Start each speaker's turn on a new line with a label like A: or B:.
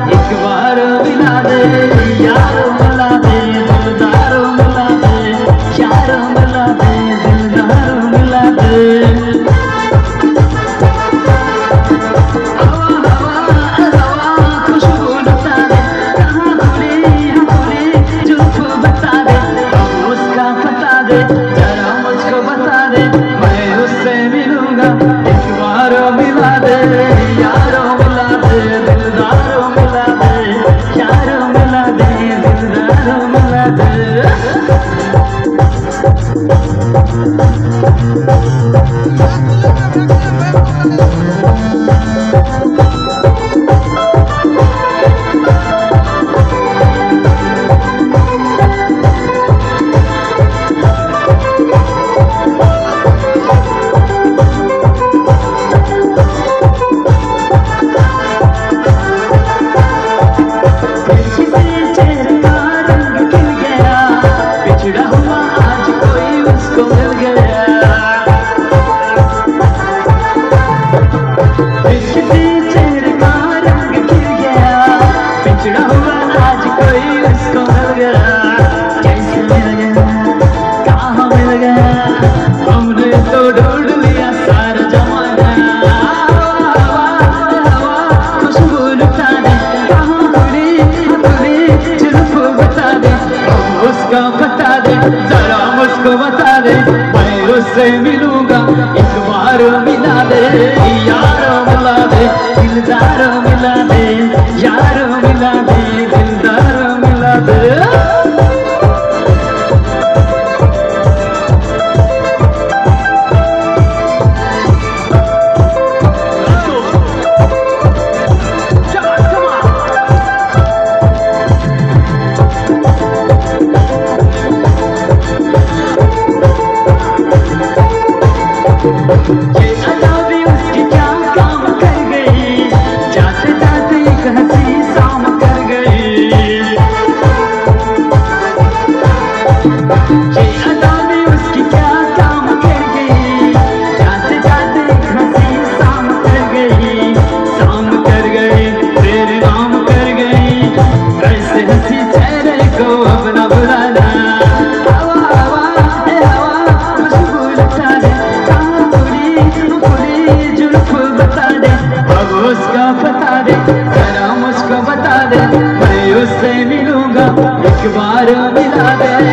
A: एक बार मिला दे यारो मिला दे दिलदारो मिला दे यारो मिला दे दिलदारो मिला दे। जरा मुझको बता दे मैं उससे मिलूंगा एक बार मिला दे यारो मिला दे दिलदारो मिला दे यारो मिला दे दिलदारो मिला दे। हमने तो ढूंढ लिया सारा जमाना खुशबू लुटा दे कहाँ खुली जुल्फ बता दे उसका बता दे जरा मुझको बता दे मैं उससे मिलूंगा एक बार मिला दे यारो मिला दे दिलदारो मिला दे यारो मिला दे दिलदारो मिला दे। ये अदा भी उसकी क्या काम कर गई जाते जाते एक हंसी शाम कर गई। ये अदा भी उसकी क्या काम कर गई जाते जाते एक हंसी शाम कर गई तेरे नाम कर गई ऐसे हंसी चेहरे को अपना बुलाना उसका बता दे जरा मुझको बता दे मैं उससे मिलूंगा एक बार मिला दे।